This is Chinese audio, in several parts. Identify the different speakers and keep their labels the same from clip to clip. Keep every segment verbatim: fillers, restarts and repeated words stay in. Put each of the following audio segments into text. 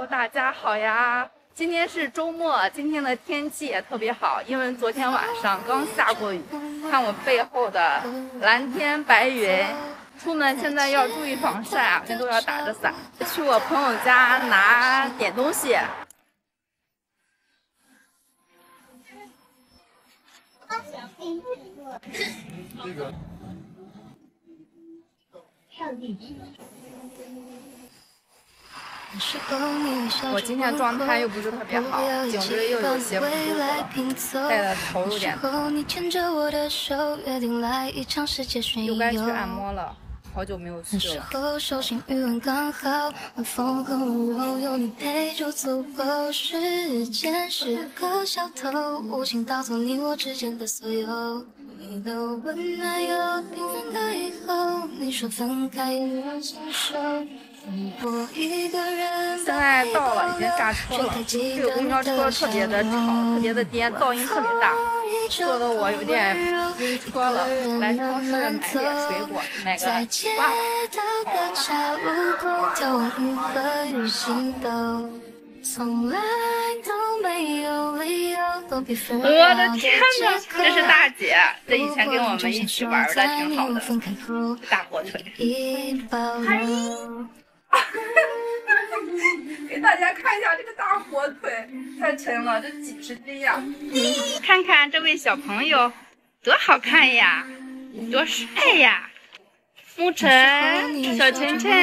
Speaker 1: Hello， 大家好呀！今天是周末，今天的天气也特别好，因为昨天晚上刚下过雨。看我背后的蓝天白云，出门现在要注意防晒啊，人都要打着伞。去我朋友家拿点东西。这个。上帝。 我今天状态又不是特别好，颈椎又有些不舒服，戴的头有点疼，又该去按摩了，好久没有去了。现在到了，已经下车了。这个公交车特别的吵，特别的颠，噪音特别大，坐的我有点晕车了。来超市买点水果，买个哇。我的天哪，这是大姐，这以前跟我们一起玩的挺好的，大火腿。嗨。给大家看一下这个大火腿，太沉了，这几十斤呀！看看这位小朋友，多好看呀，多帅呀！沐晨，小晨晨，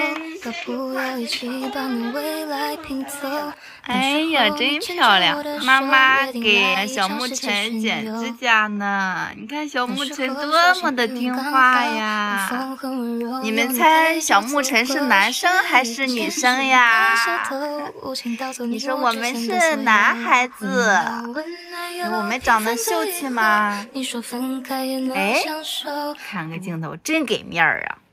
Speaker 1: 哎呀，真漂亮！妈妈给小沐晨剪指甲呢，你看小沐晨多么的听话呀！你们猜小沐晨是男生还是女生呀？你说我们是男孩子，我们长得秀气吗？哎，看个镜头，真给面儿啊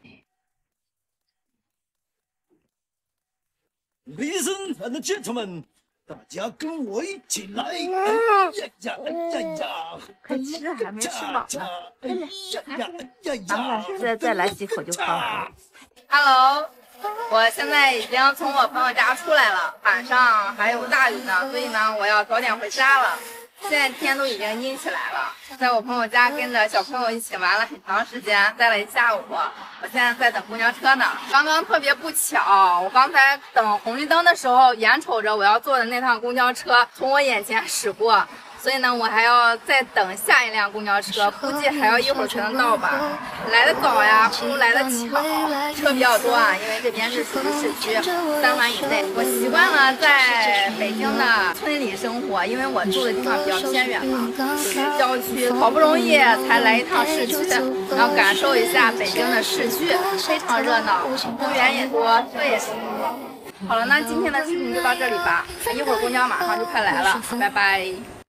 Speaker 2: ！Ladies and gentlemen， 大家跟我一起来！哎呀呀呀呀！
Speaker 1: 快吃，还没吃饱呢。
Speaker 2: 哎呀呀呀
Speaker 1: 呀！再再来几口就好了。Hello， 我现在已经从我朋友家出来了，晚上还有大雨呢，所以呢，我要早点回家了。现在天都已经阴起来了，在我朋友家跟着小朋友一起玩了很长时间，待了一下午。我现在在等公交车呢。刚刚特别不巧，我刚才等红绿灯的时候，眼瞅着我要坐的那趟公交车从我眼前驶过，所以呢，我还要再等下一辆公交车，估计还要一会儿才能到吧。来的早呀，不如来的巧，车比较多啊，因为这边是属于市区，三环以内。我习惯了在北京的村里生活，因为我住的地方比较偏远嘛，属于郊区，好不容易才来一趟市区，然后感受一下北京的市区，非常热闹，公园也多，车也多。好了，那今天的视频就到这里吧，一会儿公交马上就快来了，拜拜。